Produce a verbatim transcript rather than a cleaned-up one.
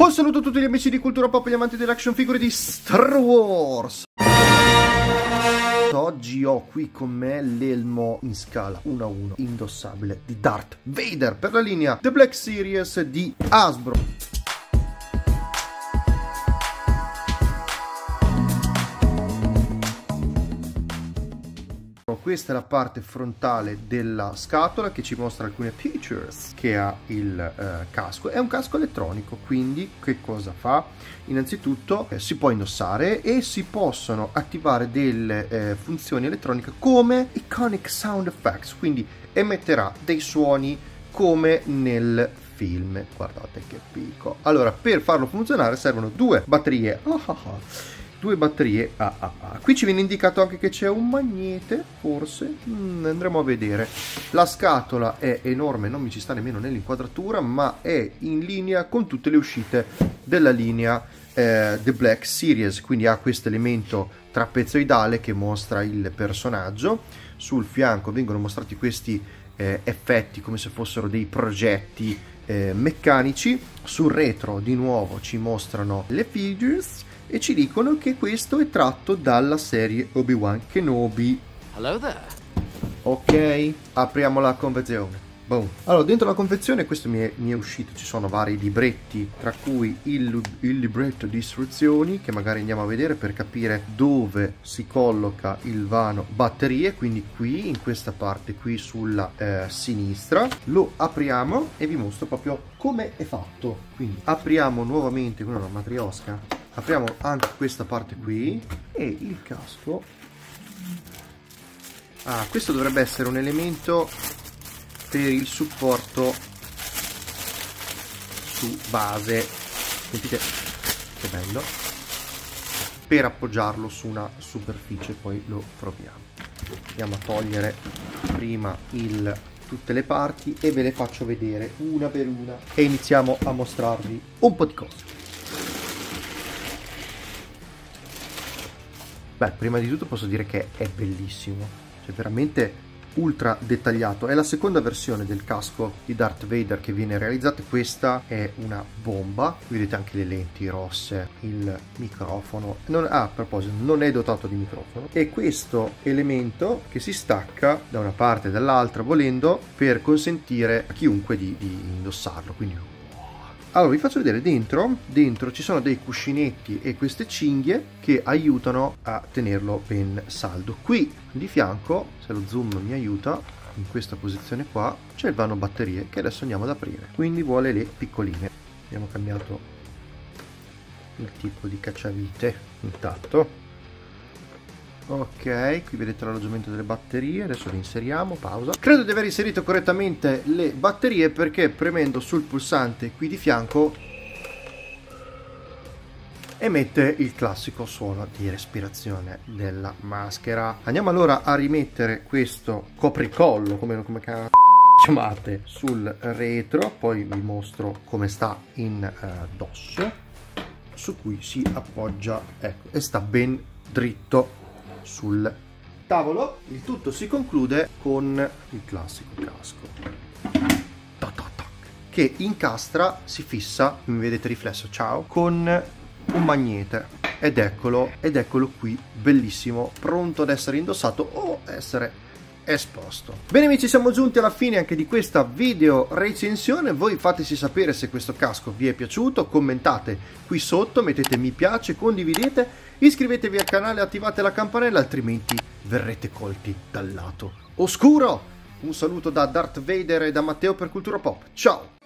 Un saluto a tutti gli amici di Cultura Pop e gli amanti dell'action figure di Star Wars. Oggi ho qui con me l'elmo in scala uno a uno indossabile di Darth Vader per la linea The Black Series di Hasbro. Questa è la parte frontale della scatola che ci mostra alcune features che ha il eh, casco. È un casco elettronico, quindi che cosa fa? Innanzitutto eh, si può indossare e si possono attivare delle eh, funzioni elettroniche come Iconic Sound Effects, quindi emetterà dei suoni come nel film. Guardate che picco. Allora, per farlo funzionare servono due batterie. Oh, oh, oh. Due batterie A A A. Qui ci viene indicato anche che c'è un magnete, forse mm, andremo a vedere. La scatola è enorme, non mi ci sta nemmeno nell'inquadratura, ma è in linea con tutte le uscite della linea eh, The Black Series, quindi ha questo elemento trapezoidale che mostra il personaggio. Sul fianco vengono mostrati questi eh, effetti come se fossero dei progetti eh, meccanici. Sul retro di nuovo ci mostrano le figures e ci dicono che questo è tratto dalla serie Obi-Wan Kenobi. Hello there. Ok, apriamo la confezione. Boom. Allora, dentro la confezione questo mi è, mi è uscito, ci sono vari libretti, tra cui il, il libretto di istruzioni che magari andiamo a vedere per capire dove si colloca il vano batterie, quindi qui in questa parte qui sulla eh, sinistra. Lo apriamo e vi mostro proprio come è fatto. Quindi apriamo nuovamente con una matriosca. Apriamo anche questa parte qui e il casco. Ah, questo dovrebbe essere un elemento per il supporto su base. Sentite che bello. Per appoggiarlo su una superficie, poi lo proviamo. Andiamo a togliere prima il, tutte le parti e ve le faccio vedere una per una e iniziamo a mostrarvi un po' di cose. Beh, prima di tutto posso dire che è bellissimo, cioè veramente ultra dettagliato. È la seconda versione del casco di Darth Vader che viene realizzata. Questa è una bomba, qui vedete anche le lenti rosse, il microfono non, ah, a proposito non è dotato di microfono, e questo elemento che si stacca da una parte e dall'altra volendo per consentire a chiunque di, di indossarlo. Quindi allora vi faccio vedere dentro, dentro ci sono dei cuscinetti e queste cinghie che aiutano a tenerlo ben saldo. Qui di fianco, se lo zoom mi aiuta, in questa posizione qua c'è il vano batterie che adesso andiamo ad aprire, quindi vuole le piccoline. Abbiamo cambiato il tipo di cacciavite intatto. Ok, qui vedete l'alloggiamento delle batterie, adesso le inseriamo, pausa. Credo di aver inserito correttamente le batterie perché premendo sul pulsante qui di fianco emette il classico suono di respirazione della maschera. Andiamo allora a rimettere questo copricollo, come, come chiamate, sul retro, poi vi mostro come sta in uh, dosso, su cui si appoggia, ecco, e sta ben dritto sul tavolo. Il tutto si conclude con il classico casco che incastra, si fissa, mi vedete riflesso, ciao, con un magnete ed eccolo, ed eccolo qui, bellissimo, pronto ad essere indossato o essere esposto. Bene amici, siamo giunti alla fine anche di questa video recensione. Voi fateci sapere se questo casco vi è piaciuto, commentate qui sotto, mettete mi piace, condividete, iscrivetevi al canale, attivate la campanella, altrimenti verrete colti dal lato oscuro. Un saluto da Darth Vader e da Matteo per Cultura Pop. Ciao!